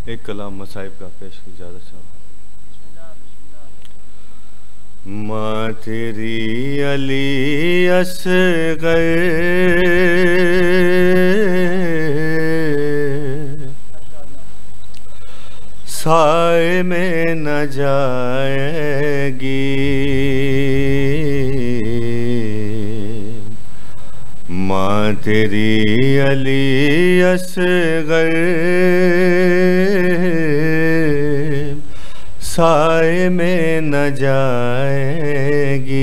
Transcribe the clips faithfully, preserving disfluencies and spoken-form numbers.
एक कलाम मसाइब का पेश की इजाज़त चाहूँ। माँ तेरी अली असग़र साए में न जाएगी, माँ तेरी अली असग़र साए में न जाएगी,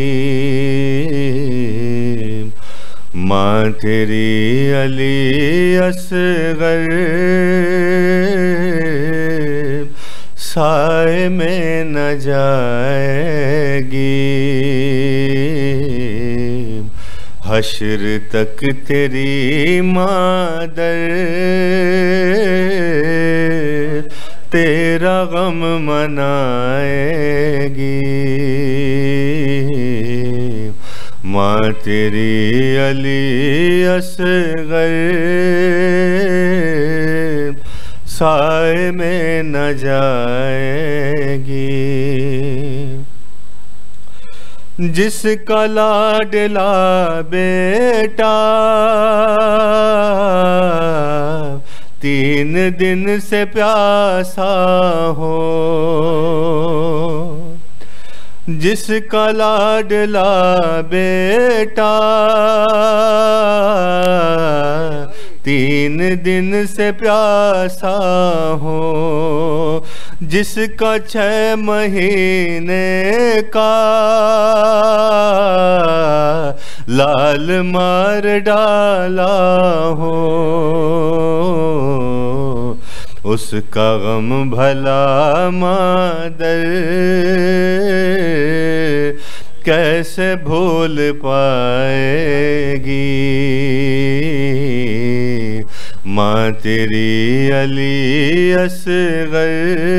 माँ तेरी अली असग़र साए में न जाएगी, हश्र तक तेरी मादर तेरा गम मनाएगी, माँ तेरी अली असग़र साए में न जाएगी। जिसका लाडला बेटा तीन दिन से प्यासा हो, जिसका लाडला बेटा तीन दिन से प्यासा हो, जिसका छह महीने का लाल मार डाला हो, उसका गम भला मादर कैसे भूल पाएगी, माँ तेरी अली असग़र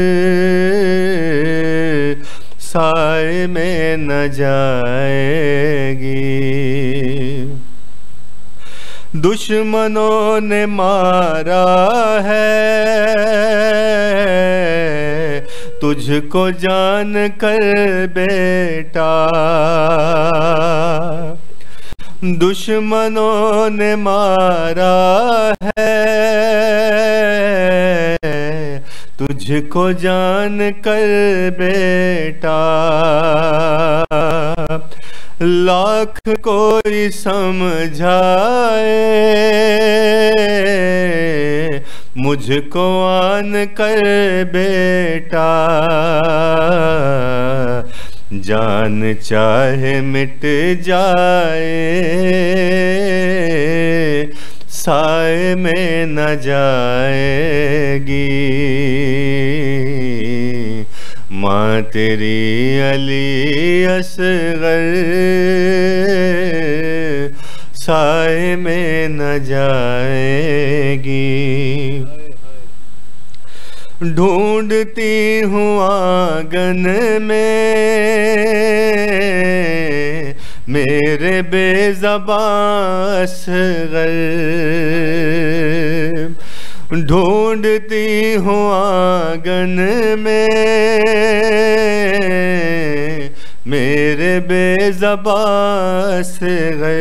साए में न जाएगी। दुश्मनों ने मारा है तुझको जान कर बेटा, दुश्मनों ने मारा है तुझको जान कर बेटा, लाख कोई समझाए मुझको आन कर बेटा, जान चाहे मिट जाए साए में न जाएगी, माँ तेरी अली असग़र साए में न जाएगी। ढूंढती हूँ आंगन में मेरे बेज़बां असग़र, ढूंढती हूँ आंगन में मेरे बेज़बां असग़र,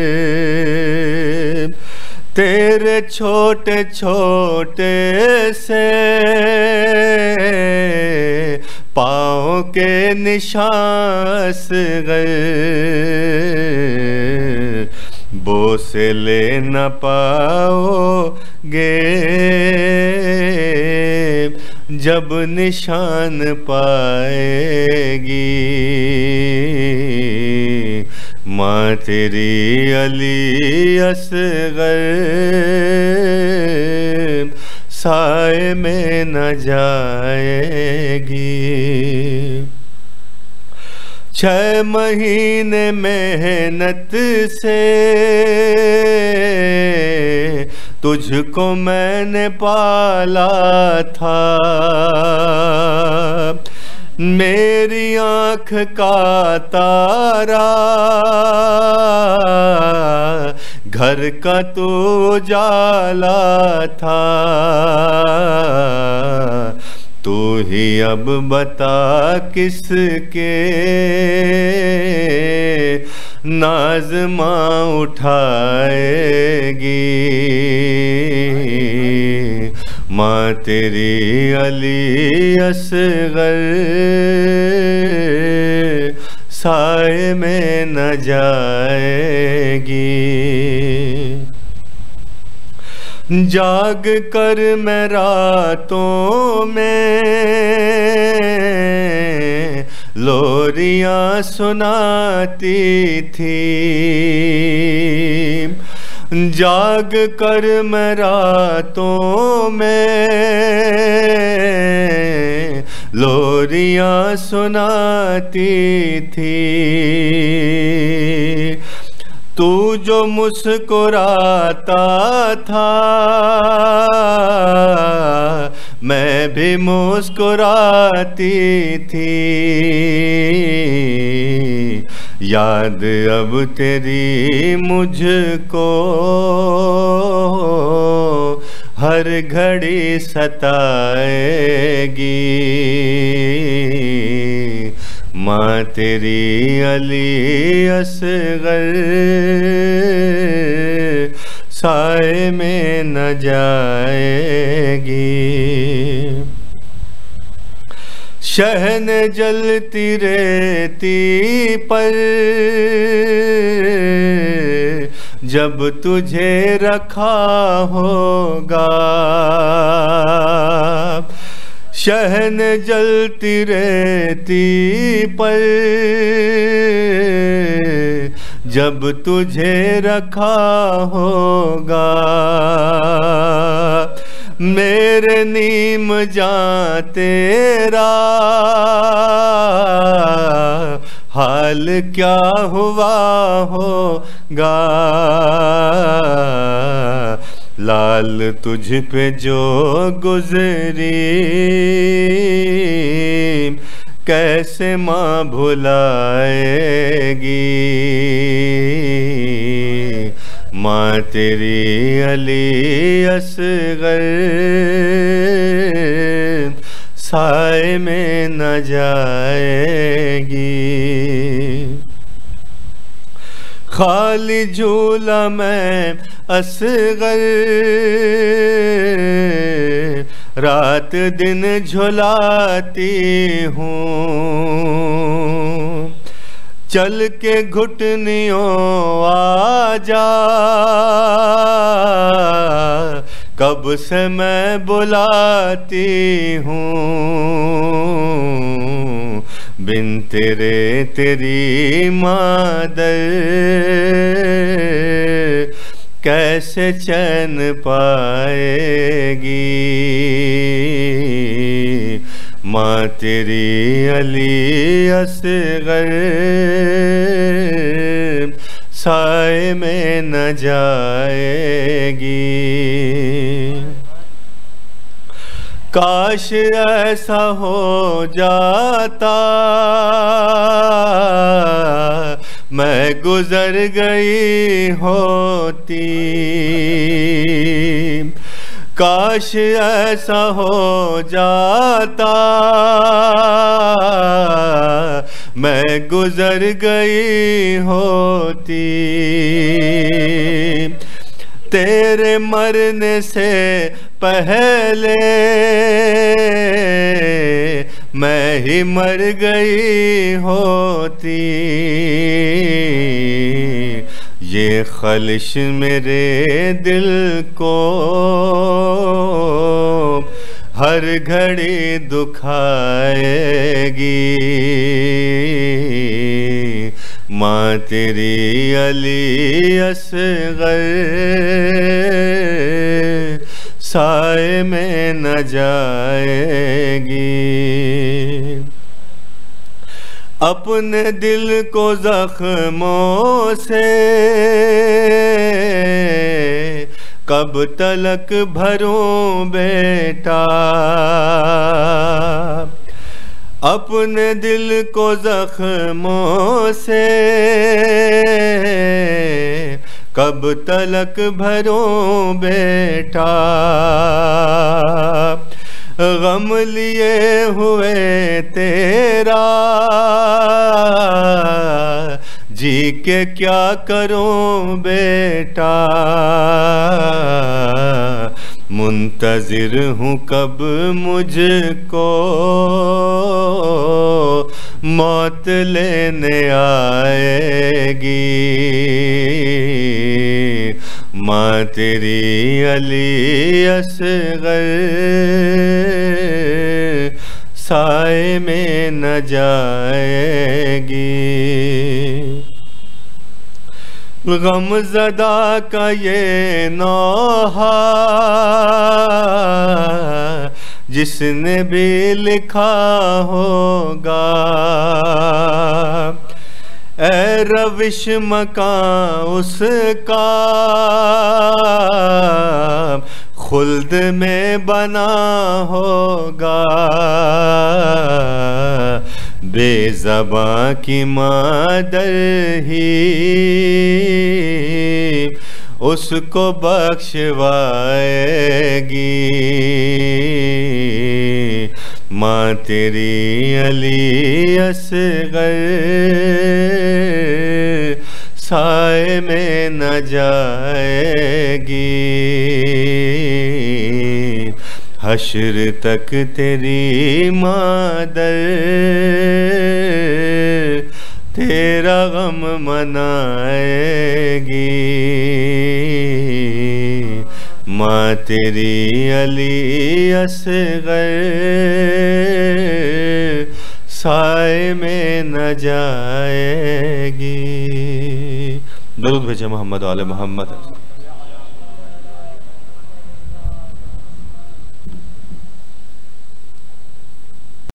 तेरे छोटे छोटे से पाँव के निशान असग़र, बोसे ले न पाओगे जब निशान पाएगी, माँ तेरी अली असग़र साए में न जाएगी। छह महीने मेहनत से तुझको मैंने पाला था, मेरी आँख का तारा घर का तो उजाला था, तू ही अब बता किसके नाज़मा उठाएगी। माँ तेरी अली असगर साए में न जाएगी। जाग कर मैं रातों में लोरियां सुनाती थी, जाग कर मैं रातों में लोरियां सुनाती थी। तू जो मुस्कुराता था मैं भी मुस्कुराती थी। याद अब तेरी मुझको हर घड़ी सताएगी। माँ तेरी अली असगर साए में न जाएगी। शहन जलती रहती पर जब तुझे रखा होगा, शहन जलती रहती पर जब तुझे रखा होगा। मेरे नीम जां तेरा हाल क्या हुआ होगा। लाल तुझ पे जो गुजरी कैसे माँ भुलाएगी। माँ तेरी अली असगर साए में न जाएगी। खाली झूला मैं असगर रात दिन झुलाती हूँ। चल के घुटनियों आजा कब से मैं बुलाती हूँ। बिन तेरे तेरी मादर कैसे चैन पाएगी। माँ तेरी अली असगर साए में न जाएगी। काश ऐसा हो जाता मैं गुजर गई होती। काश ऐसा हो जाता मैं गुजर गई होती। तेरे मरने से पहले मैं ही मर गई होती। ये खलिश मेरे दिल को हर घड़ी दुखाएगी। माँ तेरी अली असगर साए में न जाएगी। अपने दिल को जख्मों से कब तलक भरूं बेटा। अपने दिल को जख्मों से कब तलक भरो बेटा, गम लिए हुए तेरा, जी के क्या करूं बेटा, मुंतज़िर हूँ कब मुझको मौत लेने आएगी। माँ तेरी अली असग़र साए में न जाएगी। गमज़दा का ये नौहा जिसने भी लिखा होगा, ए रविश मकां उसका खुल्द में बना होगा। बेज़बां की मादर ही उसको बख्शवाएगी। माँ तेरी अली असग़र साए में न जाएगी। हश्र तक तेरी मादर तेरा गम मनाएगी। माँ तेरी अली असग़र साए में न जाएगी। दरूद भेजे मोहम्मद वाले मोहम्मद।